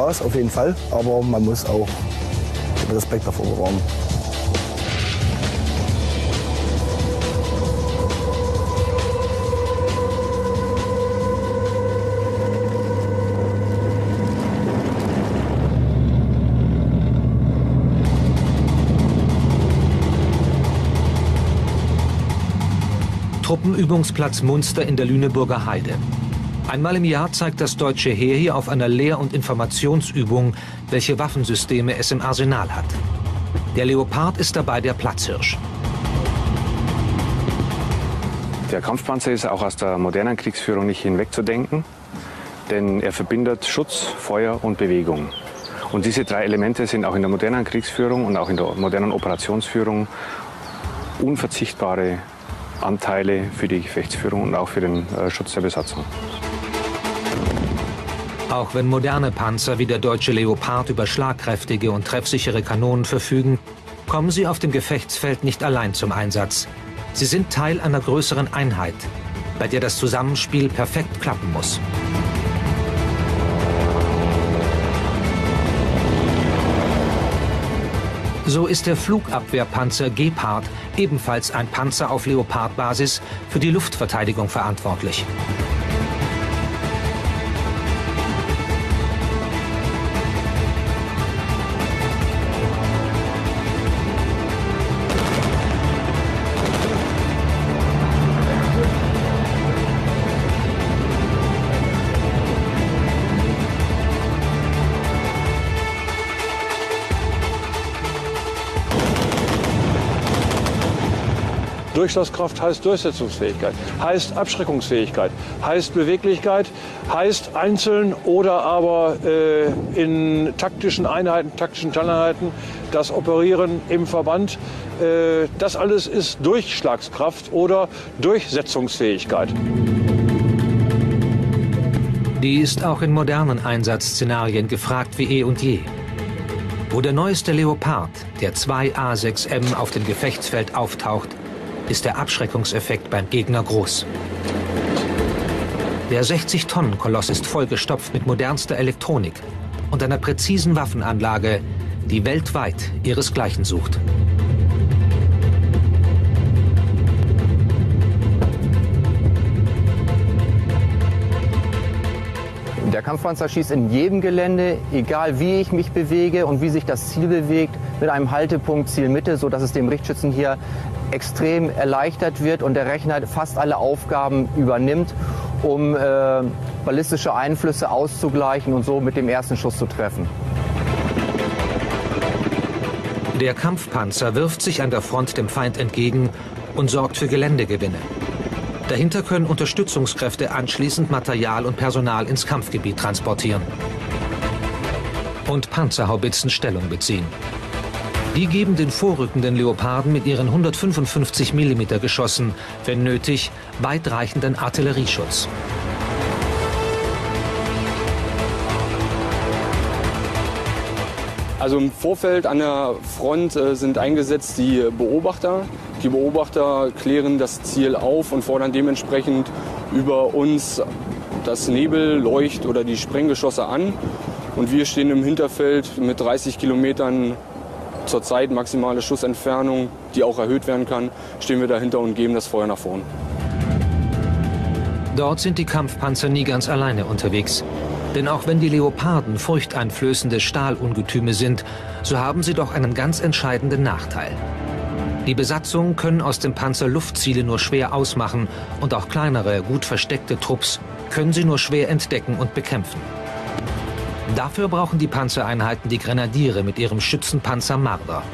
Spaß, auf jeden Fall. Aber man muss auch den Respekt davor bewahren. Truppenübungsplatz Munster in der Lüneburger Heide. Einmal im Jahr zeigt das deutsche Heer hier auf einer Lehr- und Informationsübung, welche Waffensysteme es im Arsenal hat. Der Leopard ist dabei der Platzhirsch. Der Kampfpanzer ist auch aus der modernen Kriegsführung nicht hinwegzudenken, denn er verbindet Schutz, Feuer und Bewegung. Und diese drei Elemente sind auch in der modernen Kriegsführung und auch in der modernen Operationsführung unverzichtbare Anteile für die Gefechtsführung und auch für den Schutz der Besatzung. Auch wenn moderne Panzer wie der deutsche Leopard über schlagkräftige und treffsichere Kanonen verfügen, kommen sie auf dem Gefechtsfeld nicht allein zum Einsatz. Sie sind Teil einer größeren Einheit, bei der das Zusammenspiel perfekt klappen muss. So ist der Flugabwehrpanzer Gepard, ebenfalls ein Panzer auf Leopard-Basis, für die Luftverteidigung verantwortlich. Durchschlagskraft heißt Durchsetzungsfähigkeit, heißt Abschreckungsfähigkeit, heißt Beweglichkeit, heißt einzeln oder aber in taktischen Einheiten, taktischen Teileinheiten, das Operieren im Verband. Das alles ist Durchschlagskraft oder Durchsetzungsfähigkeit. Die ist auch in modernen Einsatzszenarien gefragt wie eh und je. Wo der neueste Leopard, der 2A6M, auf dem Gefechtsfeld auftaucht, ist der Abschreckungseffekt beim Gegner groß. Der 60-Tonnen-Koloss ist vollgestopft mit modernster Elektronik und einer präzisen Waffenanlage, die weltweit ihresgleichen sucht. Der Kampfpanzer schießt in jedem Gelände, egal wie ich mich bewege und wie sich das Ziel bewegt, mit einem Haltepunkt Zielmitte, sodass es dem Richtschützen hier extrem erleichtert wird und der Rechner fast alle Aufgaben übernimmt, um ballistische Einflüsse auszugleichen und so mit dem ersten Schuss zu treffen. Der Kampfpanzer wirft sich an der Front dem Feind entgegen und sorgt für Geländegewinne. Dahinter können Unterstützungskräfte anschließend Material und Personal ins Kampfgebiet transportieren. Und Panzerhaubitzen Stellung beziehen. Die geben den vorrückenden Leoparden mit ihren 155 mm Geschossen, wenn nötig, weitreichenden Artillerieschutz. Also im Vorfeld an der Front sind eingesetzt die Beobachter. Die Beobachter klären das Ziel auf und fordern dementsprechend über uns das Nebel-, Leucht- oder die Sprenggeschosse an. Und wir stehen im Hinterfeld mit 30 Kilometern zurzeit maximale Schussentfernung, die auch erhöht werden kann, stehen wir dahinter und geben das Feuer nach vorn. Dort sind die Kampfpanzer nie ganz alleine unterwegs. Denn auch wenn die Leoparden furchteinflößende Stahlungetüme sind, so haben sie doch einen ganz entscheidenden Nachteil. Die Besatzungen können aus dem Panzer Luftziele nur schwer ausmachen und auch kleinere, gut versteckte Trupps können sie nur schwer entdecken und bekämpfen. Dafür brauchen die Panzereinheiten die Grenadiere mit ihrem Schützenpanzer Marder.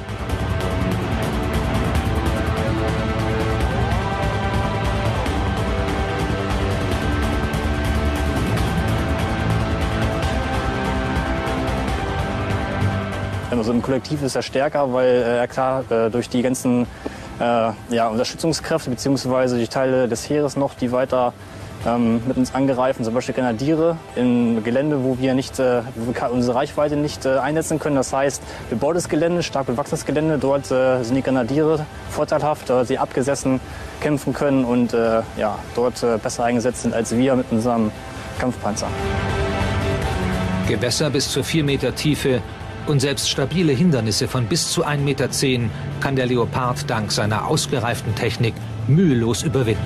Also im Kollektiv ist er stärker, weil klar durch die ganzen Unterstützungskräfte bzw. die Teile des Heeres noch, die weiter mit uns angreifen, zum Beispiel Grenadiere in Gelände, wo wir nicht unsere Reichweite nicht einsetzen können. Das heißt, bebautes Gelände, stark bewachsenes Gelände, dort sind die Grenadiere vorteilhaft, da sie abgesessen kämpfen können und dort besser eingesetzt sind als wir mit unserem Kampfpanzer. Gewässer bis zu 4 Meter Tiefe und selbst stabile Hindernisse von bis zu 1,10 Meter kann der Leopard dank seiner ausgereiften Technik mühelos überwinden.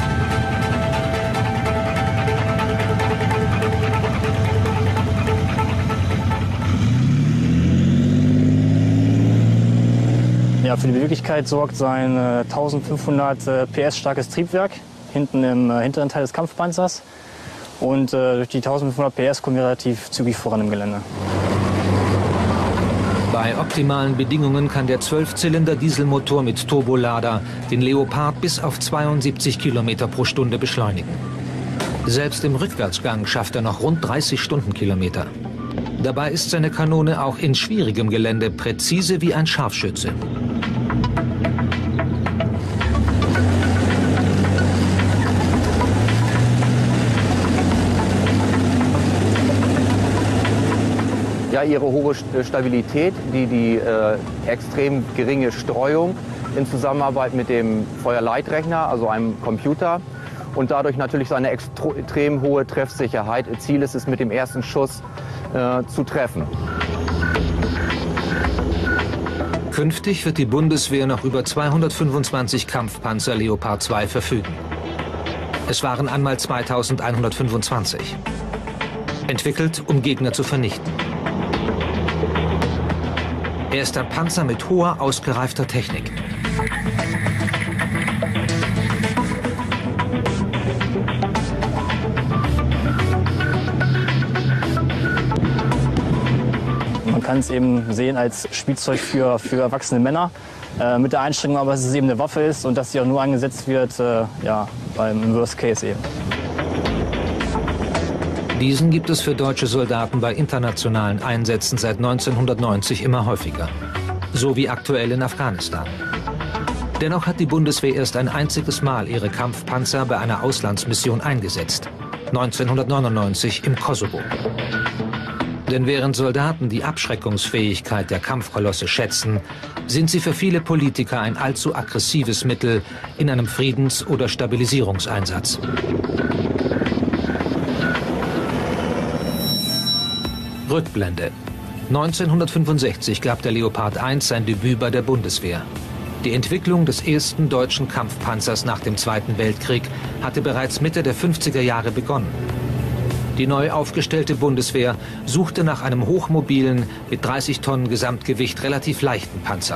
Ja, für die Beweglichkeit sorgt sein 1500 PS starkes Triebwerk hinten im hinteren Teil des Kampfpanzers. Und durch die 1500 PS kommen wir relativ zügig voran im Gelände. Bei optimalen Bedingungen kann der 12-Zylinder-Dieselmotor mit Turbolader den Leopard bis auf 72 Kilometer pro Stunde beschleunigen. Selbst im Rückwärtsgang schafft er noch rund 30 Stundenkilometer. Dabei ist seine Kanone auch in schwierigem Gelände präzise wie ein Scharfschütze. Ja, ihre hohe Stabilität, die extrem geringe Streuung in Zusammenarbeit mit dem Feuerleitrechner, also einem Computer, und dadurch natürlich seine extrem hohe Treffsicherheit. Ziel ist es, mit dem ersten Schuss zu treffen. Künftig wird die Bundeswehr noch über 225 Kampfpanzer Leopard 2 verfügen. Es waren einmal 2125. Entwickelt, um Gegner zu vernichten. Er ist ein Panzer mit hoher, ausgereifter Technik. Man kann es eben sehen als Spielzeug für erwachsene Männer. Mit der Einschränkung aber, dass es eben eine Waffe ist und dass sie auch nur eingesetzt wird, ja, im Worst Case eben. Diesen gibt es für deutsche Soldaten bei internationalen Einsätzen seit 1990 immer häufiger. So wie aktuell in Afghanistan. Dennoch hat die Bundeswehr erst ein einziges Mal ihre Kampfpanzer bei einer Auslandsmission eingesetzt. 1999 im Kosovo. Denn während Soldaten die Abschreckungsfähigkeit der Kampfkolosse schätzen, sind sie für viele Politiker ein allzu aggressives Mittel in einem Friedens- oder Stabilisierungseinsatz. Rückblende. 1965 gab der Leopard 1 sein Debüt bei der Bundeswehr. Die Entwicklung des ersten deutschen Kampfpanzers nach dem Zweiten Weltkrieg hatte bereits Mitte der 50er Jahre begonnen. Die neu aufgestellte Bundeswehr suchte nach einem hochmobilen, mit 30 Tonnen Gesamtgewicht relativ leichten Panzer.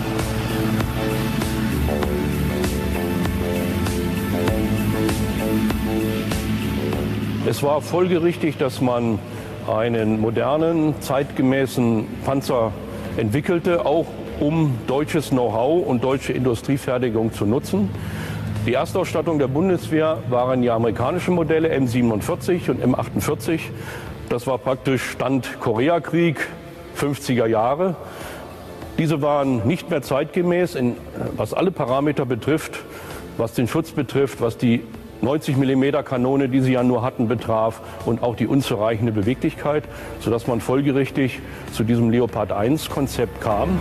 Es war folgerichtig, dass man einen modernen, zeitgemäßen Panzer entwickelte, auch um deutsches Know-how und deutsche Industriefertigung zu nutzen. Die Erstausstattung der Bundeswehr waren die amerikanischen Modelle M47 und M48. Das war praktisch Stand Koreakrieg, 50er Jahre. Diese waren nicht mehr zeitgemäß, was alle Parameter betrifft, was den Schutz betrifft, was die 90 mm Kanone, die sie ja nur hatten, betraf und auch die unzureichende Beweglichkeit, sodass man folgerichtig zu diesem Leopard 1 Konzept kam.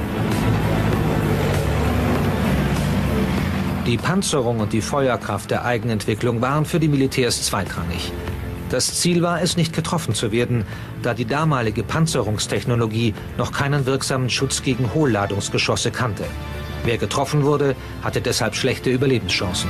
Die Panzerung und die Feuerkraft der Eigenentwicklung waren für die Militärs zweitrangig. Das Ziel war es, nicht getroffen zu werden, da die damalige Panzerungstechnologie noch keinen wirksamen Schutz gegen Hohlladungsgeschosse kannte. Wer getroffen wurde, hatte deshalb schlechte Überlebenschancen.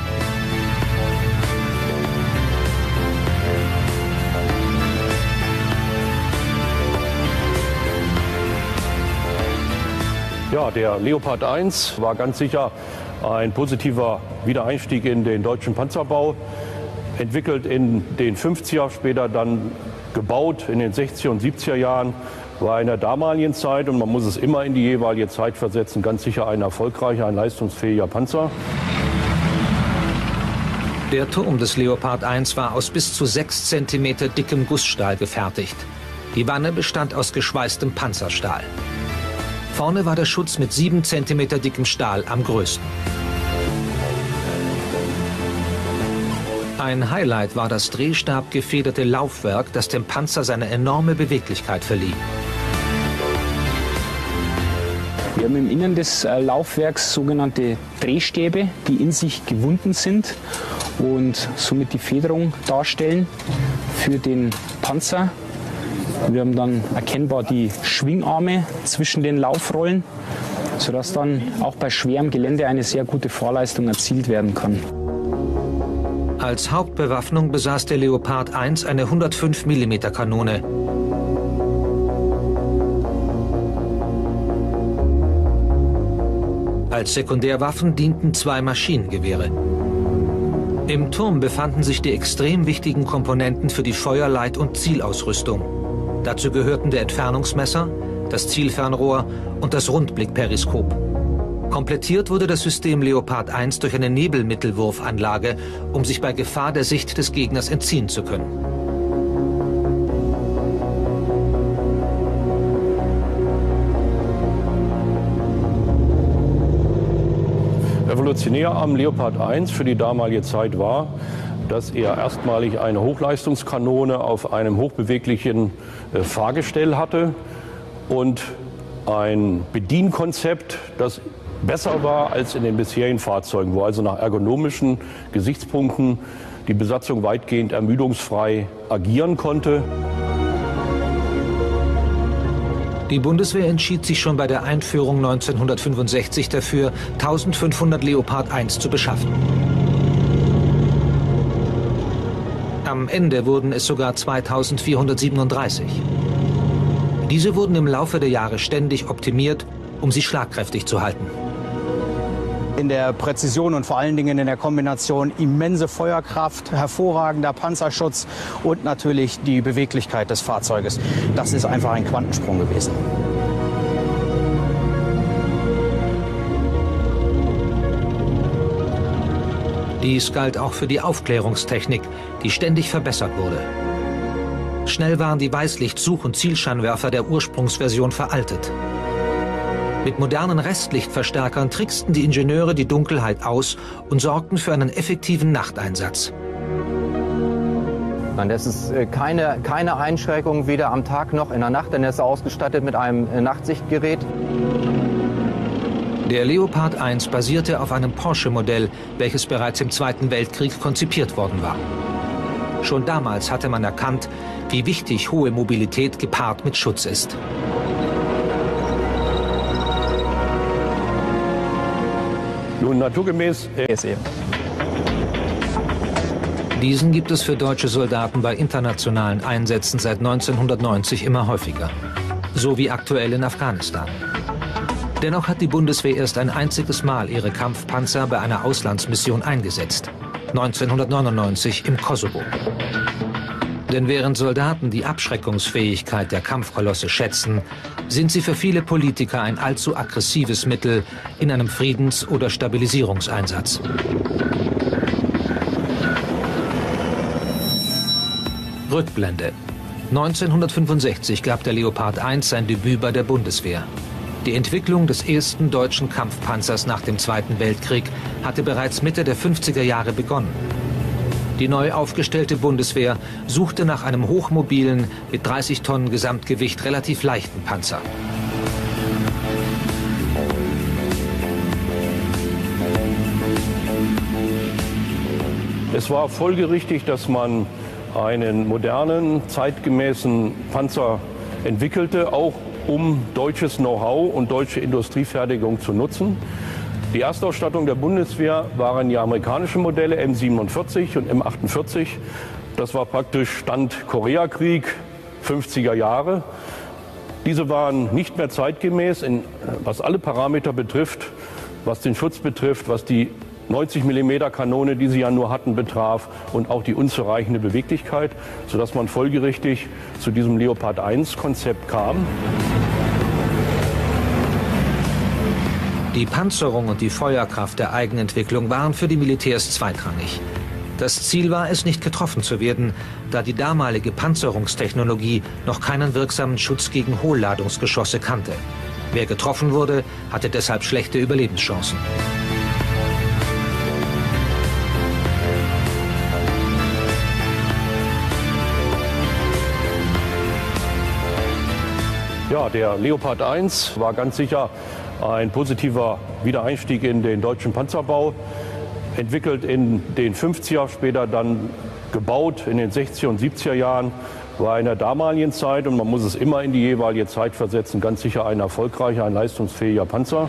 Ja, der Leopard 1 war ganz sicher ein positiver Wiedereinstieg in den deutschen Panzerbau. Entwickelt in den 50er, später dann gebaut in den 60er und 70er Jahren, war in der damaligen Zeit, und man muss es immer in die jeweilige Zeit versetzen, ganz sicher ein erfolgreicher, ein leistungsfähiger Panzer. Der Turm des Leopard 1 war aus bis zu 6 cm dickem Gussstahl gefertigt. Die Wanne bestand aus geschweißtem Panzerstahl. Vorne war der Schutz mit 7 cm dickem Stahl am größten. Ein Highlight war das drehstabgefederte Laufwerk, das dem Panzer seine enorme Beweglichkeit verlieh. Wir haben im Innern des Laufwerks sogenannte Drehstäbe, die in sich gewunden sind und somit die Federung darstellen für den Panzer. Wir haben dann erkennbar die Schwingarme zwischen den Laufrollen, sodass dann auch bei schwerem Gelände eine sehr gute Fahrleistung erzielt werden kann. Als Hauptbewaffnung besaß der Leopard 1 eine 105 mm Kanone. Als Sekundärwaffen dienten 2 Maschinengewehre. Im Turm befanden sich die extrem wichtigen Komponenten für die Feuerleit- und Zielausrüstung. Dazu gehörten der Entfernungsmesser, das Zielfernrohr und das Rundblickperiskop. Komplettiert wurde das System Leopard 1 durch eine Nebelmittelwurfanlage, um sich bei Gefahr der Sicht des Gegners entziehen zu können. Revolutionär am Leopard 1 für die damalige Zeit war, dass er erstmalig eine Hochleistungskanone auf einem hochbeweglichen Fahrgestell hatte und ein Bedienkonzept, das besser war als in den bisherigen Fahrzeugen, wo also nach ergonomischen Gesichtspunkten die Besatzung weitgehend ermüdungsfrei agieren konnte. Die Bundeswehr entschied sich schon bei der Einführung 1965 dafür, 1500 Leopard 1 zu beschaffen. Am Ende wurden es sogar 2437. Diese wurden im Laufe der Jahre ständig optimiert, um sie schlagkräftig zu halten. In der Präzision und vor allen Dingen in der Kombination immense Feuerkraft, hervorragender Panzerschutz und natürlich die Beweglichkeit des Fahrzeuges. Das ist einfach ein Quantensprung gewesen. Dies galt auch für die Aufklärungstechnik, die ständig verbessert wurde. Schnell waren die Weißlicht-Such- und Zielscheinwerfer der Ursprungsversion veraltet. Mit modernen Restlichtverstärkern tricksten die Ingenieure die Dunkelheit aus und sorgten für einen effektiven Nachteinsatz. Nein, das ist keine Einschränkung, weder am Tag noch in der Nacht, denn er ist ausgestattet mit einem Nachtsichtgerät. Der Leopard 1 basierte auf einem Porsche-Modell, welches bereits im Zweiten Weltkrieg konzipiert worden war. Schon damals hatte man erkannt, wie wichtig hohe Mobilität gepaart mit Schutz ist. Nun naturgemäß Diesen gibt es für deutsche Soldaten bei internationalen Einsätzen seit 1990 immer häufiger. So wie aktuell in Afghanistan. Dennoch hat die Bundeswehr erst ein einziges Mal ihre Kampfpanzer bei einer Auslandsmission eingesetzt. 1999 im Kosovo. Denn während Soldaten die Abschreckungsfähigkeit der Kampfkolosse schätzen, sind sie für viele Politiker ein allzu aggressives Mittel in einem Friedens- oder Stabilisierungseinsatz. Rückblende. 1965 gab der Leopard 1 sein Debüt bei der Bundeswehr. Die Entwicklung des ersten deutschen Kampfpanzers nach dem Zweiten Weltkrieg hatte bereits Mitte der 50er Jahre begonnen. Die neu aufgestellte Bundeswehr suchte nach einem hochmobilen, mit 30 Tonnen Gesamtgewicht relativ leichten Panzer. Es war folgerichtig, dass man einen modernen, zeitgemäßen Panzer entwickelte, auch um deutsches Know-how und deutsche Industriefertigung zu nutzen. Die Erstausstattung der Bundeswehr waren die amerikanischen Modelle M47 und M48. Das war praktisch Stand Koreakrieg, 50er Jahre. Diese waren nicht mehr zeitgemäß, was alle Parameter betrifft, was den Schutz betrifft, was die 90 mm Kanone, die sie ja nur hatten, betraf und auch die unzureichende Beweglichkeit, sodass man folgerichtig zu diesem Leopard 1 Konzept kam. Die Panzerung und die Feuerkraft der Eigenentwicklung waren für die Militärs zweitrangig. Das Ziel war es, nicht getroffen zu werden, da die damalige Panzerungstechnologie noch keinen wirksamen Schutz gegen Hohlladungsgeschosse kannte. Wer getroffen wurde, hatte deshalb schlechte Überlebenschancen. Ja, der Leopard 1 war ganz sicher ein positiver Wiedereinstieg in den deutschen Panzerbau. Entwickelt in den 50er, später dann gebaut in den 60er und 70er Jahren, war in der damaligen Zeit, und man muss es immer in die jeweilige Zeit versetzen, ganz sicher ein erfolgreicher, ein leistungsfähiger Panzer.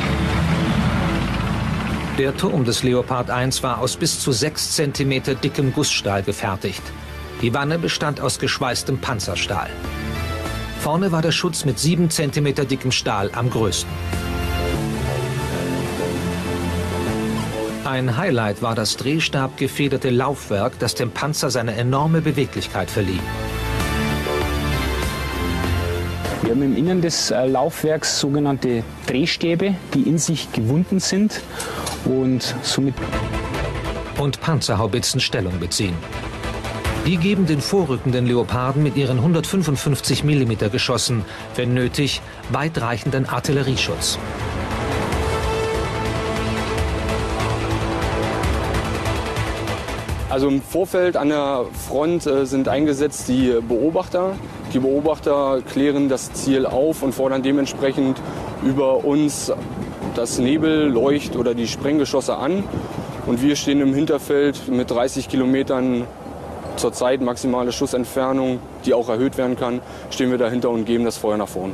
Der Turm des Leopard 1 war aus bis zu 6 cm dickem Gussstahl gefertigt. Die Wanne bestand aus geschweißtem Panzerstahl. Vorne war der Schutz mit 7 cm dickem Stahl am größten. Ein Highlight war das drehstabgefederte Laufwerk, das dem Panzer seine enorme Beweglichkeit verlieh. Wir haben im Innern des Laufwerks sogenannte Drehstäbe, die in sich gewunden sind und somit Panzerhaubitzen Stellung beziehen. Die geben den vorrückenden Leoparden mit ihren 155 mm Geschossen, wenn nötig, weitreichenden Artillerieschutz. Also im Vorfeld an der Front sind eingesetzt die Beobachter. Die Beobachter klären das Ziel auf und fordern dementsprechend über uns das Nebel-, Leucht- oder die Sprenggeschosse an. Und wir stehen im Hinterfeld mit 30 Kilometern zurzeit maximale Schussentfernung, die auch erhöht werden kann, stehen wir dahinter und geben das Feuer nach vorn.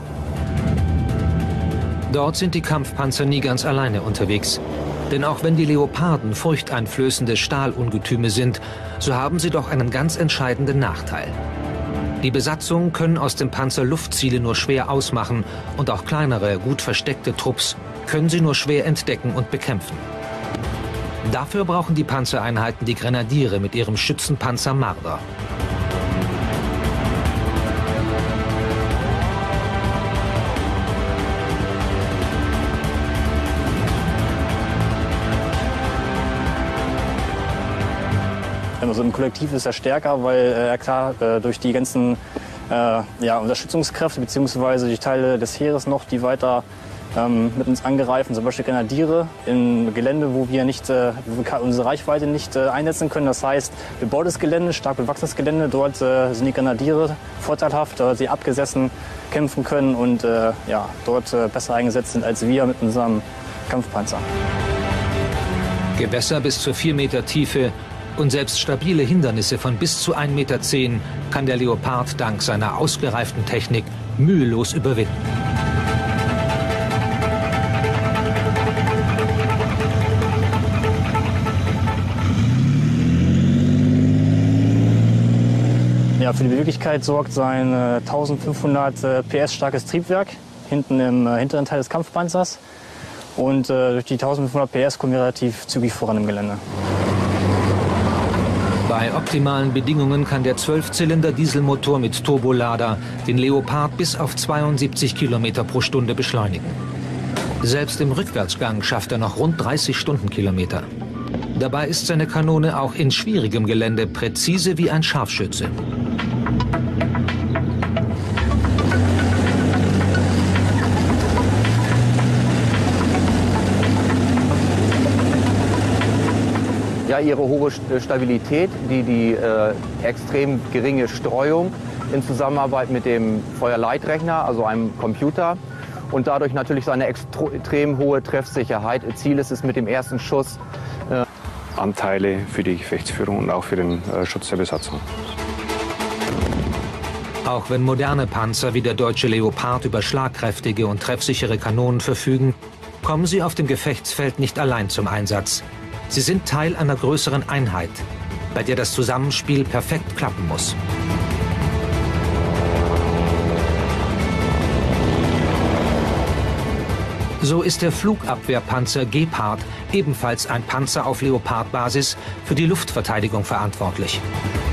Dort sind die Kampfpanzer nie ganz alleine unterwegs. Denn auch wenn die Leoparden furchteinflößende Stahlungetüme sind, so haben sie doch einen ganz entscheidenden Nachteil. Die Besatzung können aus dem Panzer Luftziele nur schwer ausmachen und auch kleinere, gut versteckte Trupps können sie nur schwer entdecken und bekämpfen. Dafür brauchen die Panzereinheiten die Grenadiere mit ihrem Schützenpanzer Marder. Also im Kollektiv ist er stärker, weil er klar durch die ganzen Unterstützungskräfte bzw. die Teile des Heeres noch, die weiter mit uns angreifen, zum Beispiel Grenadiere in Gelände, wo wir unsere Reichweite nicht einsetzen können. Das heißt, bebautes Gelände, stark bewachsenes Gelände, dort sind die Grenadiere vorteilhaft, da sie abgesessen kämpfen können und dort besser eingesetzt sind als wir mit unserem Kampfpanzer. Gewässer bis zu 4 Meter Tiefe und selbst stabile Hindernisse von bis zu 1,10 Meter kann der Leopard dank seiner ausgereiften Technik mühelos überwinden. Ja, für die Beweglichkeit sorgt sein 1500 PS starkes Triebwerk hinten im hinteren Teil des Kampfpanzers. Und durch die 1500 PS kommen wir relativ zügig voran im Gelände. Bei optimalen Bedingungen kann der 12-Zylinder-Dieselmotor mit Turbolader den Leopard bis auf 72 Kilometer pro Stunde beschleunigen. Selbst im Rückwärtsgang schafft er noch rund 30 Stundenkilometer. Dabei ist seine Kanone auch in schwierigem Gelände präzise wie ein Scharfschütze. Ja, ihre hohe Stabilität, die extrem geringe Streuung in Zusammenarbeit mit dem Feuerleitrechner, also einem Computer, und dadurch natürlich seine extrem hohe Treffsicherheit. Ziel ist es mit dem ersten Schuss. Anteile für die Gefechtsführung und auch für den Schutz der Besatzung. Auch wenn moderne Panzer wie der deutsche Leopard über schlagkräftige und treffsichere Kanonen verfügen, kommen sie auf dem Gefechtsfeld nicht allein zum Einsatz. Sie sind Teil einer größeren Einheit, bei der das Zusammenspiel perfekt klappen muss. So ist der Flugabwehrpanzer Gepard, ebenfalls ein Panzer auf Leopard-Basis, für die Luftverteidigung verantwortlich.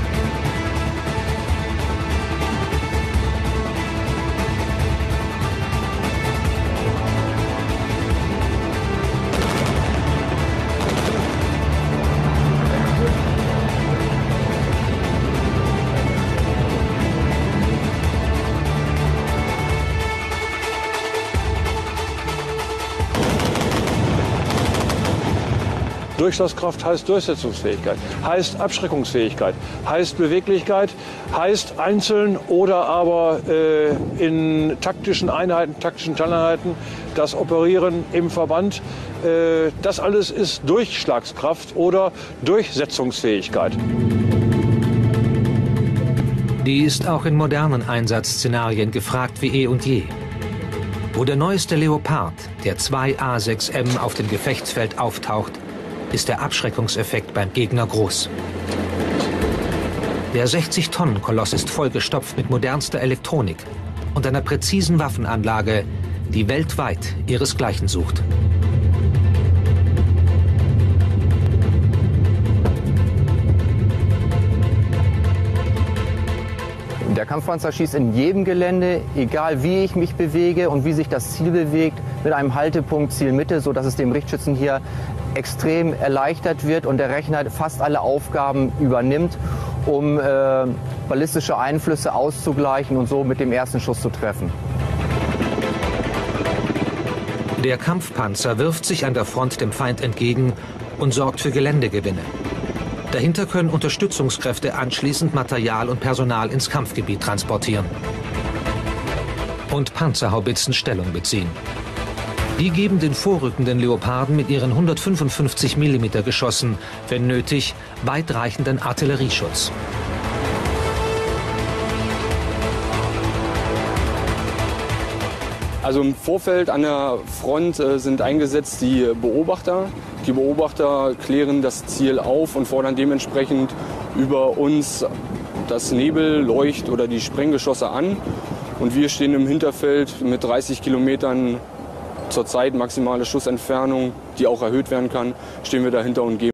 Durchschlagskraft heißt Durchsetzungsfähigkeit, heißt Abschreckungsfähigkeit, heißt Beweglichkeit, heißt einzeln oder aber in taktischen Einheiten, taktischen Teileinheiten, das Operieren im Verband. Das alles ist Durchschlagskraft oder Durchsetzungsfähigkeit. Die ist auch in modernen Einsatzszenarien gefragt wie eh und je. Wo der neueste Leopard, der 2A6M, auf dem Gefechtsfeld auftaucht, ist der Abschreckungseffekt beim Gegner groß. Der 60-Tonnen-Koloss ist vollgestopft mit modernster Elektronik und einer präzisen Waffenanlage, die weltweit ihresgleichen sucht. Der Kampfpanzer schießt in jedem Gelände, egal wie ich mich bewege und wie sich das Ziel bewegt, mit einem Haltepunkt Zielmitte, sodass es dem Richtschützen hier extrem erleichtert wird und der Rechner fast alle Aufgaben übernimmt, um ballistische Einflüsse auszugleichen und so mit dem ersten Schuss zu treffen. Der Kampfpanzer wirft sich an der Front dem Feind entgegen und sorgt für Geländegewinne. Dahinter können Unterstützungskräfte anschließend Material und Personal ins Kampfgebiet transportieren. Und Panzerhaubitzen Stellung beziehen. Die geben den vorrückenden Leoparden mit ihren 155 mm Geschossen, wenn nötig, weitreichenden Artillerieschutz. Also im Vorfeld an der Front sind eingesetzt die Beobachter. Die Beobachter klären das Ziel auf und fordern dementsprechend über uns das Nebel-, Leucht- oder die Sprenggeschosse an. Und wir stehen im Hinterfeld mit 30 Kilometern zurzeit maximale Schussentfernung, die auch erhöht werden kann, stehen wir dahinter und geben